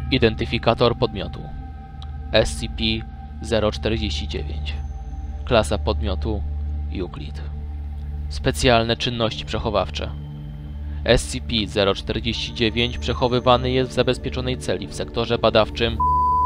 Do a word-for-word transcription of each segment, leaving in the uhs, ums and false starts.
Identyfikator podmiotu S C P zero czterdzieści dziewięć. Klasa podmiotu Euclid. Specjalne czynności przechowawcze. S C P zero czterdzieści dziewięć przechowywany jest w zabezpieczonej celi w sektorze badawczym.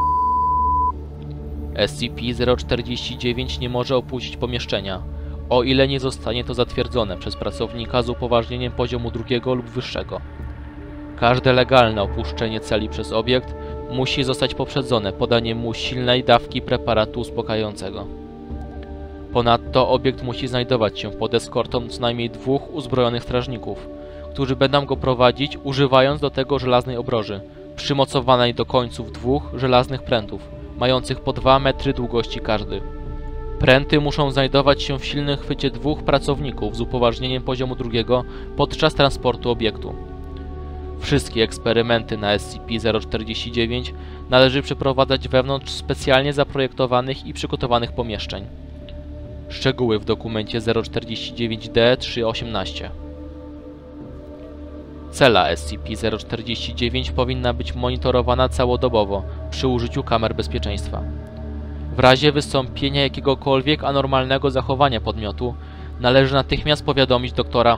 S C P zero czterdzieści dziewięć nie może opuścić pomieszczenia, o ile nie zostanie to zatwierdzone przez pracownika z upoważnieniem poziomu drugiego lub wyższego. Każde legalne opuszczenie celi przez obiekt musi zostać poprzedzone podaniem mu silnej dawki preparatu uspokajającego. Ponadto obiekt musi znajdować się pod eskortą co najmniej dwóch uzbrojonych strażników, którzy będą go prowadzić, używając do tego żelaznej obroży, przymocowanej do końców dwóch żelaznych prętów, mających po dwa metry długości każdy. Pręty muszą znajdować się w silnym chwycie dwóch pracowników z upoważnieniem poziomu drugiego podczas transportu obiektu. Wszystkie eksperymenty na S C P zero czterdzieści dziewięć należy przeprowadzać wewnątrz specjalnie zaprojektowanych i przygotowanych pomieszczeń. Szczegóły w dokumencie zero czterdzieści dziewięć D trzy osiemnaście. Cela S C P zero czterdzieści dziewięć powinna być monitorowana całodobowo przy użyciu kamer bezpieczeństwa. W razie wystąpienia jakiegokolwiek anormalnego zachowania podmiotu należy natychmiast powiadomić doktora.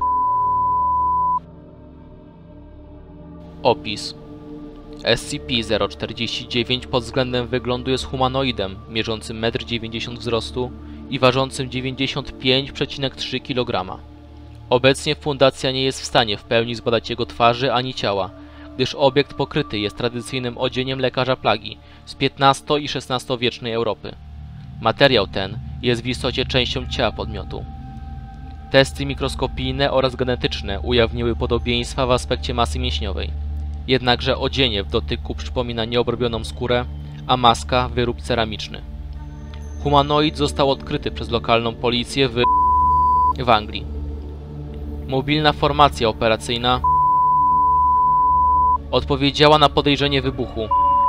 Opis. S C P zero czterdzieści dziewięć pod względem wyglądu jest humanoidem mierzącym metr dziewięćdziesiąt wzrostu i ważącym dziewięćdziesiąt pięć przecinek trzy kilograma. Obecnie fundacja nie jest w stanie w pełni zbadać jego twarzy ani ciała, gdyż obiekt pokryty jest tradycyjnym odzieniem lekarza plagi z piętnasto- i szesnastowiecznej Europy. Materiał ten jest w istocie częścią ciała podmiotu. Testy mikroskopijne oraz genetyczne ujawniły podobieństwa w aspekcie masy mięśniowej. Jednakże odzienie w dotyku przypomina nieobrobioną skórę, a maska wyrób ceramiczny. Humanoid został odkryty przez lokalną policję w, w Anglii. Mobilna formacja operacyjna odpowiedziała na podejrzenie wybuchu.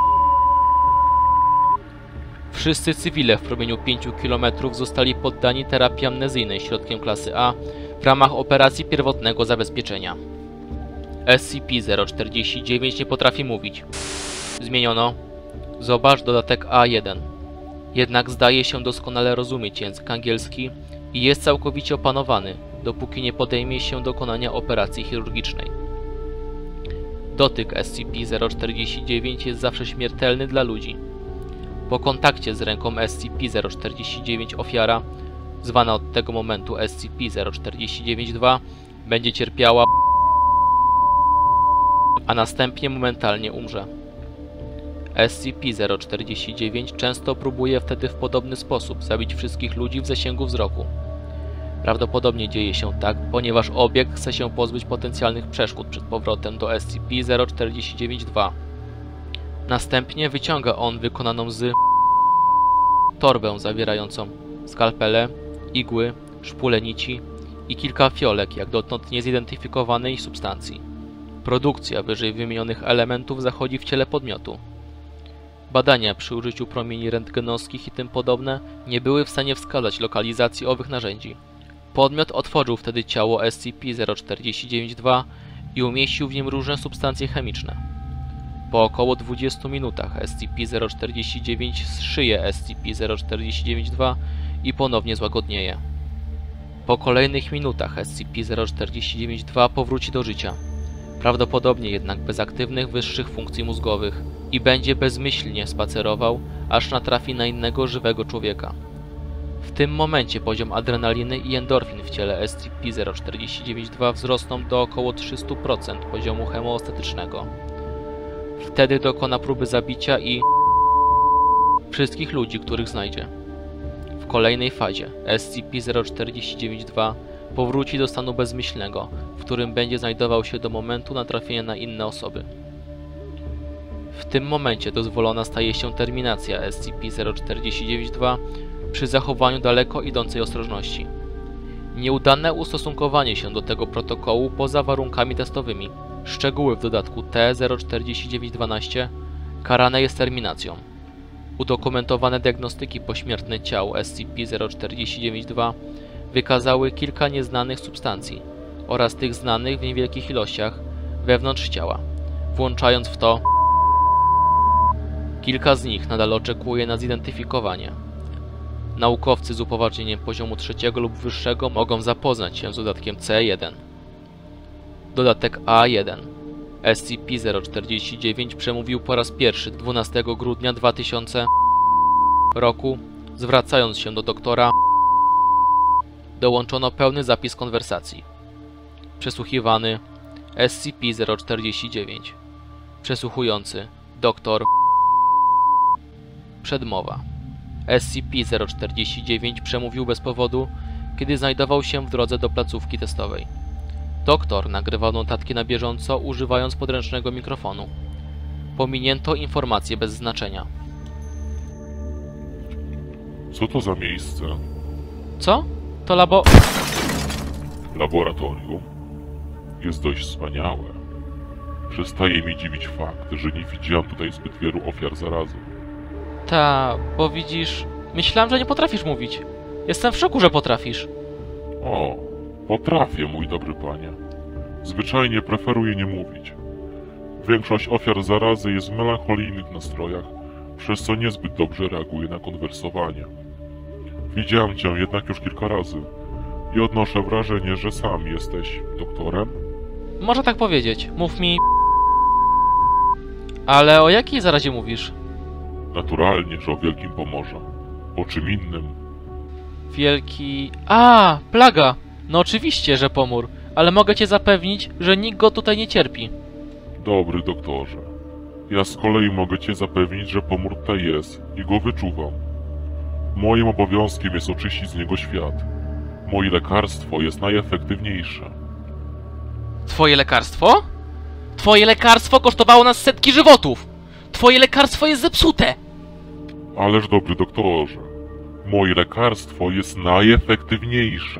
Wszyscy cywile w promieniu pięciu kilometrów zostali poddani terapii amnezyjnej środkiem klasy A w ramach operacji pierwotnego zabezpieczenia. S C P zero czterdzieści dziewięć nie potrafi mówić. Zmieniono. Zobacz dodatek A jeden. Jednak zdaje się doskonale rozumieć język angielski i jest całkowicie opanowany, dopóki nie podejmie się dokonania operacji chirurgicznej. Dotyk S C P zero czterdzieści dziewięć jest zawsze śmiertelny dla ludzi. Po kontakcie z ręką S C P zero czterdzieści dziewięć ofiara, zwana od tego momentu S C P zero czterdzieści dziewięć dwa, będzie cierpiała, a następnie momentalnie umrze. S C P zero czterdzieści dziewięć często próbuje wtedy w podobny sposób zabić wszystkich ludzi w zasięgu wzroku. Prawdopodobnie dzieje się tak, ponieważ obiekt chce się pozbyć potencjalnych przeszkód przed powrotem do S C P zero czterdzieści dziewięć dwa. Następnie wyciąga on wykonaną z torbę zawierającą skalpele, igły, szpule nici i kilka fiolek jak dotąd niezidentyfikowanej substancji. Produkcja wyżej wymienionych elementów zachodzi w ciele podmiotu. Badania przy użyciu promieni rentgenowskich i tym podobne nie były w stanie wskazać lokalizacji owych narzędzi. Podmiot otworzył wtedy ciało S C P zero czterdzieści dziewięć dwa i umieścił w nim różne substancje chemiczne. Po około dwudziestu minutach S C P zero czterdzieści dziewięć zszyje S C P zero czterdzieści dziewięć dwa i ponownie złagodnieje. Po kolejnych minutach S C P zero czterdzieści dziewięć dwa powróci do życia, prawdopodobnie jednak bez aktywnych wyższych funkcji mózgowych i będzie bezmyślnie spacerował, aż natrafi na innego żywego człowieka. W tym momencie poziom adrenaliny i endorfin w ciele S C P zero czterdzieści dziewięć dwa wzrosną do około trzystu procent poziomu hemostatycznego. Wtedy dokona próby zabicia i wszystkich ludzi, których znajdzie. W kolejnej fazie S C P zero czterdzieści dziewięć dwa powróci do stanu bezmyślnego, w którym będzie znajdował się do momentu natrafienia na inne osoby. W tym momencie dozwolona staje się terminacja S C P zero czterdzieści dziewięć dwa przy zachowaniu daleko idącej ostrożności. Nieudane ustosunkowanie się do tego protokołu poza warunkami testowymi, szczegóły w dodatku T zero czterdzieści dziewięć dwanaście, karane jest terminacją. Udokumentowane diagnostyki pośmiertne ciał S C P zero czterdzieści dziewięć dwa wykazały kilka nieznanych substancji oraz tych znanych w niewielkich ilościach wewnątrz ciała, włączając w to Kilka z nich nadal oczekuje na zidentyfikowanie. Naukowcy z upoważnieniem poziomu trzeciego lub wyższego mogą zapoznać się z dodatkiem C jeden. Dodatek A jeden. S C P zero czterdzieści dziewięć przemówił po raz pierwszy dwunastego grudnia dwa tysiące roku, zwracając się do doktora. Dołączono pełny zapis konwersacji. Przesłuchiwany S C P zero czterdzieści dziewięć. Przesłuchujący doktor. Przedmowa. S C P zero czterdzieści dziewięć przemówił bez powodu, kiedy znajdował się w drodze do placówki testowej. Doktor nagrywał notatki na bieżąco, używając podręcznego mikrofonu. Pominięto informacje bez znaczenia. Co to za miejsce? Co? To labo... Laboratorium? Jest dość wspaniałe. Przestaje mi dziwić fakt, że nie widziałem tutaj zbyt wielu ofiar zarazy. Ta, bo widzisz... Myślałem, że nie potrafisz mówić. Jestem w szoku, że potrafisz. O, potrafię, mój dobry panie. Zwyczajnie preferuję nie mówić. Większość ofiar zarazy jest w melancholijnych nastrojach, przez co niezbyt dobrze reaguje na konwersowanie. Widziałem cię jednak już kilka razy i odnoszę wrażenie, że sam jesteś doktorem? Może tak powiedzieć. Mów mi... Ale o jakiej zarazie mówisz? Naturalnie, że o wielkim pomorze. O czym innym? Wielki... A, plaga! No oczywiście, że pomór. Ale mogę cię zapewnić, że nikt go tutaj nie cierpi. Dobry doktorze. Ja z kolei mogę cię zapewnić, że pomór tutaj jest i go wyczuwam. Moim obowiązkiem jest oczyścić z niego świat. Moje lekarstwo jest najefektywniejsze. Twoje lekarstwo? Twoje lekarstwo kosztowało nas setki żywotów! Twoje lekarstwo jest zepsute! Ależ dobry doktorze, moje lekarstwo jest najefektywniejsze.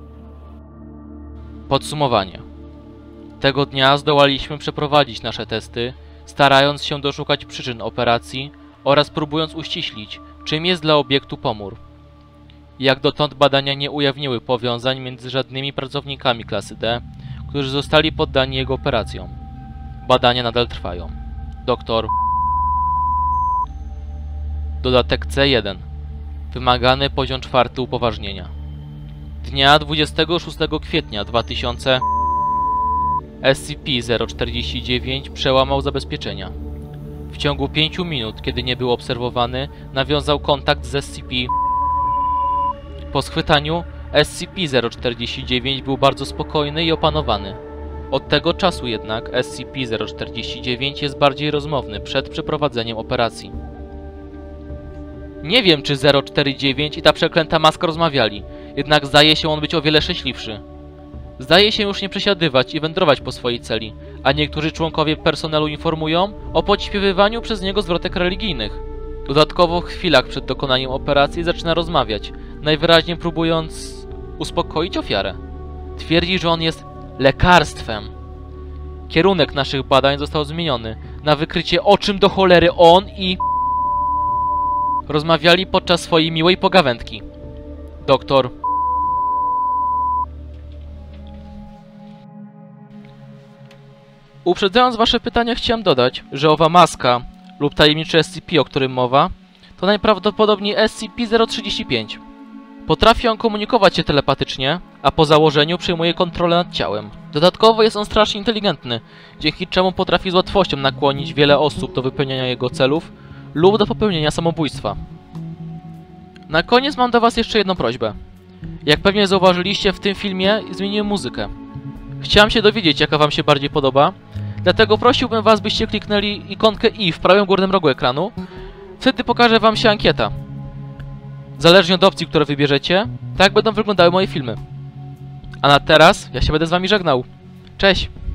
Podsumowanie. Tego dnia zdołaliśmy przeprowadzić nasze testy, starając się doszukać przyczyn operacji oraz próbując uściślić, czym jest dla obiektu pomór. Jak dotąd badania nie ujawniły powiązań między żadnymi pracownikami klasy D, którzy zostali poddani jego operacjom. Badania nadal trwają. Doktor. Dodatek C jeden. Wymagany poziom czwarty upoważnienia. Dnia dwudziestego szóstego kwietnia dwa tysiące S C P zero czterdzieści dziewięć przełamał zabezpieczenia. W ciągu pięciu minut, kiedy nie był obserwowany, nawiązał kontakt z S C P. Po schwytaniu S C P zero czterdzieści dziewięć był bardzo spokojny i opanowany. Od tego czasu jednak S C P zero czterdzieści dziewięć jest bardziej rozmowny przed przeprowadzeniem operacji. Nie wiem, czy zero czterdzieści dziewięć i ta przeklęta maska rozmawiali, jednak zdaje się on być o wiele szczęśliwszy. Zdaje się już nie przesiadywać i wędrować po swojej celi, a niektórzy członkowie personelu informują o podśpiewywaniu przez niego zwrotek religijnych. Dodatkowo w chwilach przed dokonaniem operacji zaczyna rozmawiać, najwyraźniej próbując uspokoić ofiarę. Twierdzi, że on jest lekarstwem. Kierunek naszych badań został zmieniony na wykrycie, o czym do cholery on i... rozmawiali podczas swojej miłej pogawędki. Doktor. Uprzedzając wasze pytania, chciałem dodać, że owa maska lub tajemniczy S C P, o którym mowa, to najprawdopodobniej S C P zero trzydzieści pięć. Potrafi on komunikować się telepatycznie, a po założeniu przejmuje kontrolę nad ciałem. Dodatkowo jest on strasznie inteligentny, dzięki czemu potrafi z łatwością nakłonić wiele osób do wypełniania jego celów lub do popełnienia samobójstwa. Na koniec mam do was jeszcze jedną prośbę. Jak pewnie zauważyliście, w tym filmie zmieniłem muzykę. Chciałem się dowiedzieć, jaka wam się bardziej podoba, dlatego prosiłbym was, byście kliknęli ikonkę i w prawym górnym rogu ekranu. Wtedy pokaże wam się ankieta. Zależnie od opcji, które wybierzecie, tak będą wyglądały moje filmy. A na teraz ja się będę z wami żegnał. Cześć!